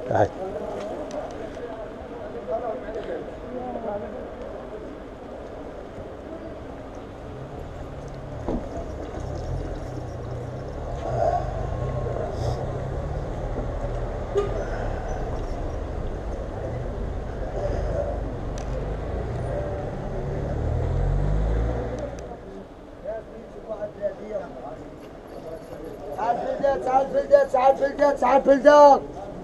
هاي تعال فلدات تعال فلدات تعال فلدات.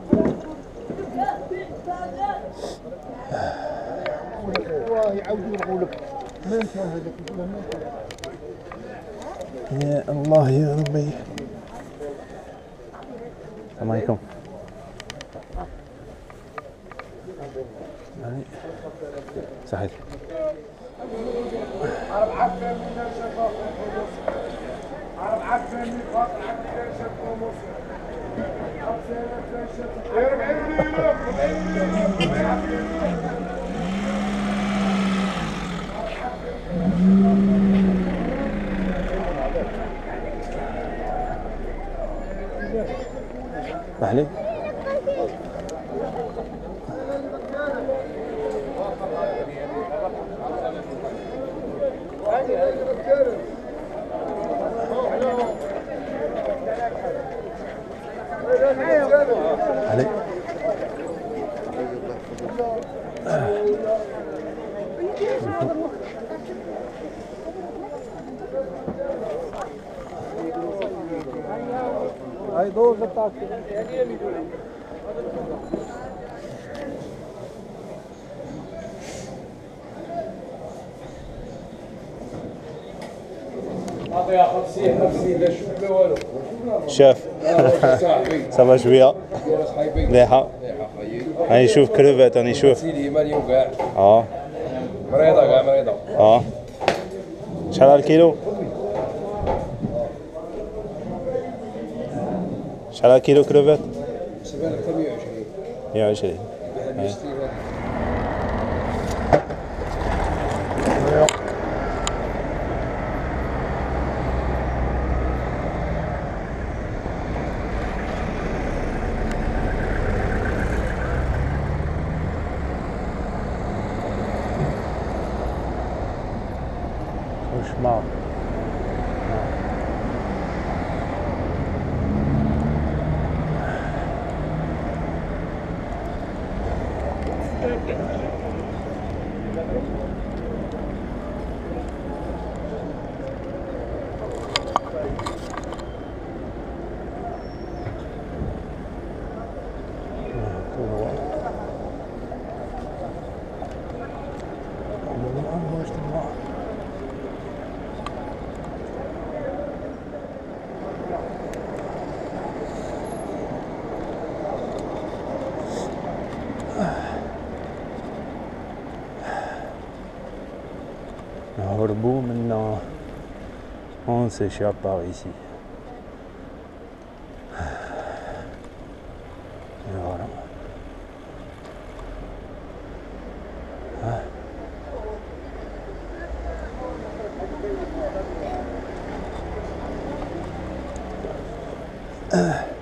والله يعودوا يقولك ما انت هذاك يا الله يا ربي. السلام عليكم. صحيح. عرب عفن من الشفاف عرب عفن من فاطر عفن الشفاف ومصر 40 مليون 40 مليون. محلي علي هاي دور بتاعك اعطيها 50 لا شوف لا والو. شاف صافا شويه مليحه. راني نشوف كروفات راني نشوف سيدي مليون كاع. مريضه كاع مريضه. شحال على الكيلو؟ شحال على الكيلو كروفات؟ سبان حتى 120. 120. cauchemar. Bon, maintenant on s'échappe par ici. Et voilà. Ah.